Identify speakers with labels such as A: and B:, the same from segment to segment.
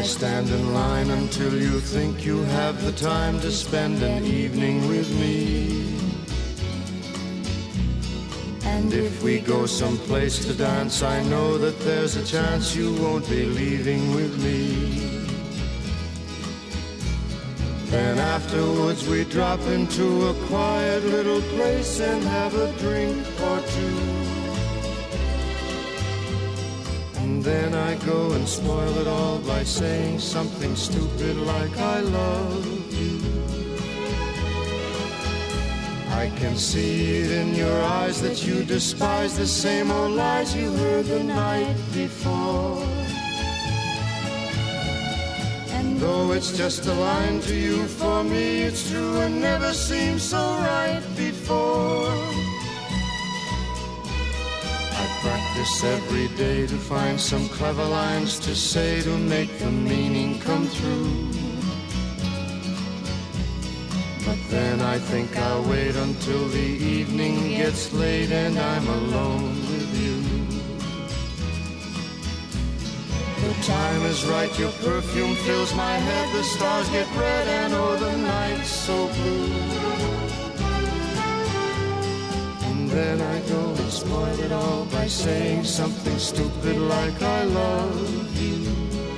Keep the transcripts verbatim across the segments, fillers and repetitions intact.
A: stand in line until you think you have the time to spend an evening with me. And if we go someplace to dance, I know that there's a chance you won't be leaving with me. Then afterwards we drop into a quiet little place and have a drink or two. And then I go and spoil it all by saying something stupid like I love you. I can see it in your eyes that you despise the same old lies you heard the night before. And though it's just a line to you, for me it's true and never seemed so right before. I practice every day to find some clever lines to say to make the meaning come through. But then I think I'll wait until the evening gets late and I'm alone with you. The time is right, your perfume fills my head, the stars get red and oh the night's so blue. And then I go and spoil it all by saying something stupid like I love you.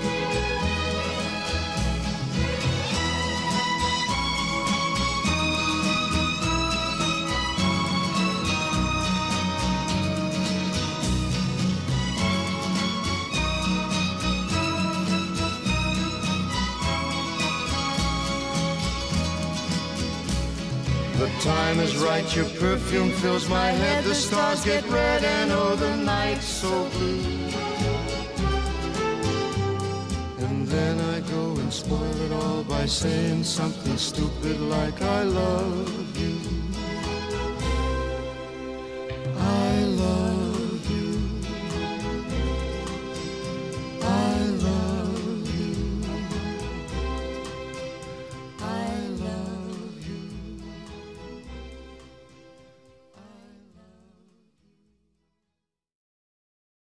A: The time is right, your perfume fills my head, the stars get red and oh the night's so blue. And then I go and spoil it all by saying something stupid like I love you.